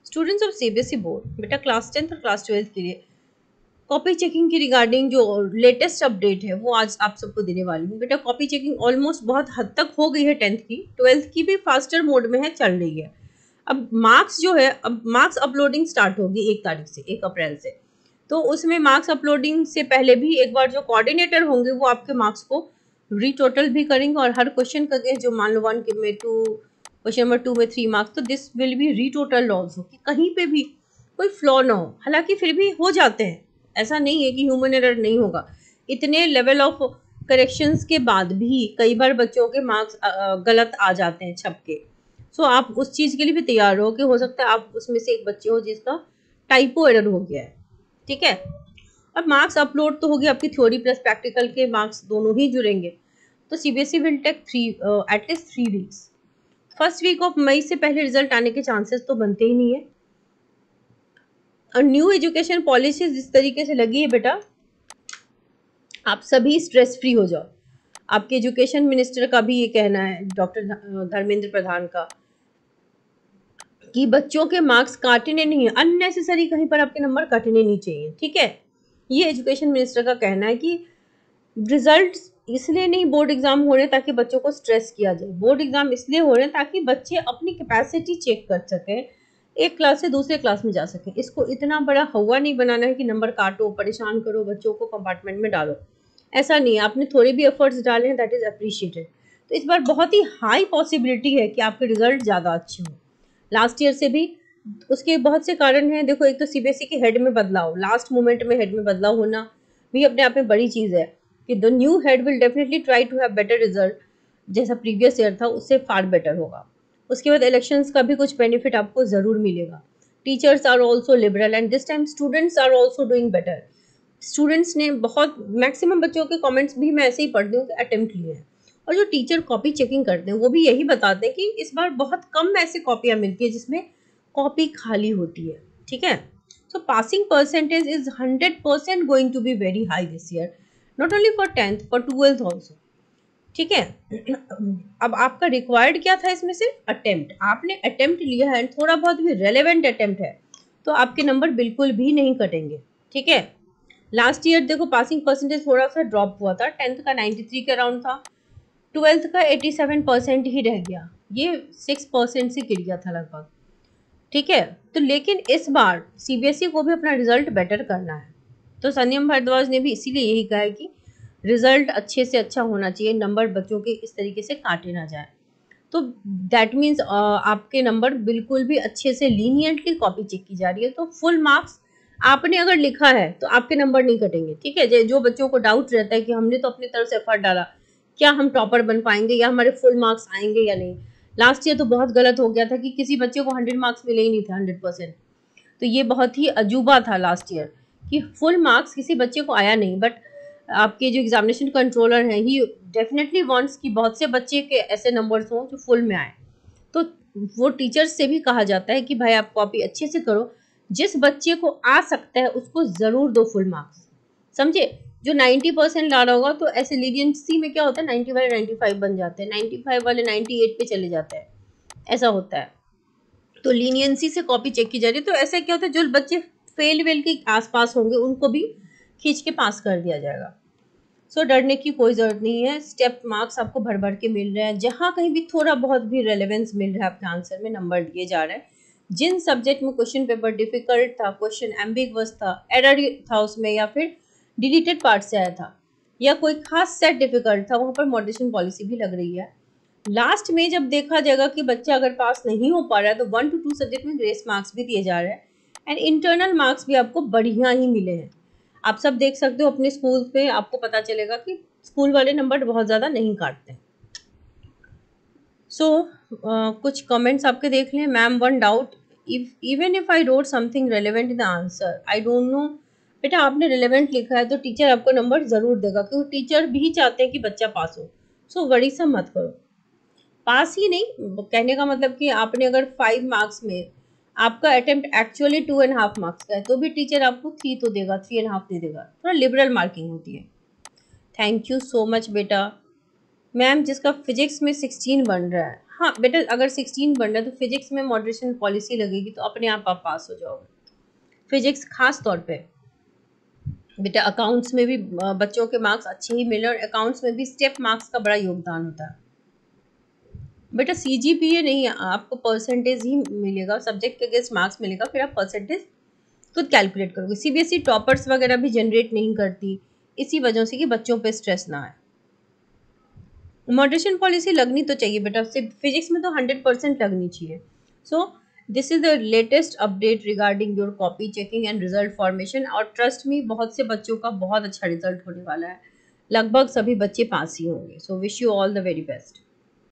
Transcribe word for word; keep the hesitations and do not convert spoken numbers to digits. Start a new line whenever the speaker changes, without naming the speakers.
Students of CBSE board, बेटा class tenth और class twelfth के लिए कॉपी चेकिंग की रिगार्डिंग जो लेटेस्ट अपडेट है वो आज आप सबको देने वाली हूँ। बेटा कॉपी चेकिंग ऑलमोस्ट बहुत हद तक हो गई है, टेंथ की, ट्वेल्थ की भी फास्टर मोड में है, चल रही है। अब मार्क्स जो है, अब मार्क्स अपलोडिंग स्टार्ट होगी एक तारीख से, एक अप्रैल से। तो उसमें मार्क्स अपलोडिंग से पहले भी एक बार जो कोऑर्डिनेटर होंगे वो आपके मार्क्स को रीटोटल भी करेंगे और हर क्वेश्चन का जो मान लो वन में टू, क्वेश्चन नंबर टू में थ्री मार्क्स, तो this will be retotal also, कि कहीं पे भी कोई फ्लॉ ना हो। हालांकि फिर भी हो जाते हैं, ऐसा नहीं है कि ह्यूमन एरर नहीं होगा। इतने लेवल ऑफ करेक्शंस के बाद भी कई बार बच्चों के मार्क्स गलत आ जाते हैं छप के। सो आप उस चीज़ के लिए भी तैयार हो कि हो सकता है आप उसमें से एक बच्चे हो जिसका टाइपो एरर हो गया है। ठीक है, अब मार्क्स अपलोड तो होगी, आपकी थ्योरी प्लस प्रैक्टिकल के मार्क्स दोनों ही जुड़ेंगे। तो CBSE will take three at least three weeks. First week of May से पहले रिजल्ट आने के चांसेस तो बनते ही नहीं है। और न्यू एजुकेशन पॉलिसी जिस तरीके से लगी है बेटा, आप सभी स्ट्रेस फ्री हो जाओ। आपके एजुकेशन मिनिस्टर का भी ये कहना है, डॉक्टर धर्मेंद्र प्रधान का, कि बच्चों के मार्क्स काटने नहीं है, अननेसेसरी कहीं पर आपके नंबर कटने नहीं चाहिए। ठीक है, ये एजुकेशन मिनिस्टर का कहना है कि रिजल्ट इसलिए नहीं बोर्ड एग्जाम हो रहे ताकि बच्चों को स्ट्रेस किया जाए, बोर्ड एग्जाम इसलिए हो रहे हैं ताकि बच्चे अपनी कैपेसिटी चेक कर सकें, एक क्लास से दूसरे क्लास में जा सकें। इसको इतना बड़ा हवा नहीं बनाना है कि नंबर काटो, परेशान करो, बच्चों को कंपार्टमेंट में डालो, ऐसा नहीं है। आपने थोड़े भी एफर्ट्स डाले हैं, दैट इज अप्रिशिएटेड। तो इस बार बहुत ही हाई पॉसिबिलिटी है कि आपके रिजल्ट ज़्यादा अच्छे हों लास्ट ईयर से भी। उसके बहुत से कारण हैं। देखो, एक तो सीबीएसई के हेड में बदलाव, लास्ट मोमेंट में हेड में बदलाव होना भी अपने आप में बड़ी चीज़ है, कि the new head will definitely try to have better result, जैसा प्रीवियस ईयर था उससे फार बेटर होगा। उसके बाद इलेक्शंस का भी कुछ बेनिफिट आपको ज़रूर मिलेगा। Teachers are also liberal and this time students are also doing better. Students ने बहुत, मैक्सिमम बच्चों के कमेंट्स भी मैं ऐसे ही पढ़ती हूँ कि अटेम्प्ट लिए हैं। और जो टीचर कॉपी चेकिंग करते हैं वो भी यही बताते हैं कि इस बार बहुत कम ऐसी कॉपियाँ मिलती है जिसमें कॉपी खाली होती है। ठीक है, so passing percentage is hundred percent going to be very high this year, not only for tenth for twelfth also. ठीक है, अब आपका रिक्वायर्ड क्या था इसमें से? अटेम्प्ट। आपने अटेम्प्ट लिया है, थोड़ा बहुत भी रेलेवेंट अटेम्प्ट है तो आपके नंबर बिल्कुल भी नहीं कटेंगे। ठीक है, लास्ट ईयर देखो पासिंग परसेंटेज थोड़ा सा ड्रॉप हुआ था, टेंथ का नाइन्टी थ्री के अराउंड था, ट्वेल्थ का एटी सेवन परसेंट ही रह गया, ये सिक्स परसेंट से गिर गया था लगभग। ठीक है, तो लेकिन इस बार सीबीएसई को भी अपना रिजल्ट बेटर करना है, तो संयम भारद्वाज ने भी इसीलिए यही कहा है कि रिजल्ट अच्छे से अच्छा होना चाहिए, नंबर बच्चों के इस तरीके से काटे ना जाए। तो दैट मीन्स आपके नंबर बिल्कुल भी अच्छे से लीनियंटली कॉपी चेक की जा रही है, तो फुल मार्क्स आपने अगर लिखा है तो आपके नंबर नहीं कटेंगे। ठीक है, जो बच्चों को डाउट रहता है कि हमने तो अपनी तरफ से एफर्ट डाला, क्या हम टॉपर बन पाएंगे या हमारे फुल मार्क्स आएंगे या नहीं। लास्ट ईयर तो बहुत गलत हो गया था कि किसी बच्चे को हंड्रेड मार्क्स मिले ही नहीं थे, हंड्रेड परसेंट। तो ये बहुत ही अजूबा था लास्ट ईयर कि फुल मार्क्स किसी बच्चे को आया नहीं। बट आपके जो एग्जामिनेशन कंट्रोलर हैं ही डेफिनेटली वांट्स कि बहुत से बच्चे के ऐसे नंबर्स हों जो फुल में आए। तो वो टीचर्स से भी कहा जाता है कि भाई आप कॉपी अच्छे से करो, जिस बच्चे को आ सकता है उसको ज़रूर दो फुल मार्क्स, समझे। जो नाइन्टी परसेंट ला रहा होगा तो ऐसे लीनियंसी में क्या होता है, नाइन्टी वाले नाइन्टी फाइव बन जाते हैं, नाइन्टी फाइव वाले नाइन्टी एट पे चले जाते हैं, ऐसा होता है। तो लीनियंसी से कॉपी चेक की जा रही है। तो ऐसा क्या होता है, जो बच्चे फेल वेल के आसपास होंगे उनको भी खींच के पास कर दिया जाएगा। सो so, डरने की कोई ज़रूरत नहीं है। स्टेप मार्क्स आपको भर भर के मिल रहे हैं, जहाँ कहीं भी थोड़ा बहुत भी रेलेवेंस मिल रहा है आपके आंसर में, नंबर दिए जा रहे हैं। जिन सब्जेक्ट में क्वेश्चन पेपर डिफिकल्ट था, क्वेश्चन एम्बिगुअस था, एरर था उसमें, या फिर डिलीटेड पार्ट से आया था, या कोई खास सेट डिफिकल्ट था, वहाँ पर मॉडरेशन पॉलिसी भी लग रही है। लास्ट में जब देखा जाएगा कि बच्चा अगर पास नहीं हो पा रहा है तो वन टू टू सब्जेक्ट में ग्रेस मार्क्स भी दिए जा रहे हैं एंड इंटरनल मार्क्स भी आपको बढ़िया ही मिले हैं। आप सब देख सकते हो अपने स्कूल पे, आपको पता चलेगा कि स्कूल वाले नंबर बहुत ज़्यादा नहीं काटते। सो so, uh, कुछ कमेंट्स आपके देख लें। Ma'am one doubt, if even if I wrote something relevant in the answer I don't know. बेटा आपने रेलेवेंट लिखा है तो टीचर आपको नंबर ज़रूर देगा, क्योंकि टीचर भी चाहते हैं कि बच्चा पास हो। सो so, वरी सा मत करो। पास ही नहीं, कहने का मतलब कि आपने अगर फाइव मार्क्स में आपका attempt actually two and half marks का है तो भी टीचर आपको थ्री तो देगा, थ्री एंड हाफ दे देगा। थोड़ा लिबरल मार्किंग होती है। थैंक यू सो मच बेटा। मैम जिसका फिजिक्स में सिक्सटीन बन रहा है, हाँ बेटा अगर सिक्सटीन बन रहा है तो फिजिक्स में मॉडरेशन पॉलिसी लगेगी तो अपने आप आप पास हो जाओगे। फिजिक्स खास तौर पे बेटा अकाउंट्स में भी अ, बच्चों के मार्क्स अच्छे ही मिले, और अकाउंट्स में भी स्टेप मार्क्स का बड़ा योगदान होता है। बेटा सीजीपीए नहीं, आपको परसेंटेज ही मिलेगा, सब्जेक्ट के अगेंस्ट मार्क्स मिलेगा, फिर आप परसेंटेज खुद कैलकुलेट करोगे। सीबीएसई टॉपर्स वगैरह भी जनरेट नहीं करती, इसी वजह से कि बच्चों पे स्ट्रेस ना आए। मॉडरेशन पॉलिसी लगनी तो चाहिए बेटा, सिर्फ फिजिक्स में तो हंड्रेड परसेंट लगनी चाहिए। So this is the latest update regarding your copy checking and result formation, और ट्रस्ट मी बहुत से बच्चों का बहुत अच्छा रिजल्ट होने वाला है, लगभग सभी बच्चे पास ही होंगे। So wish you all the very best.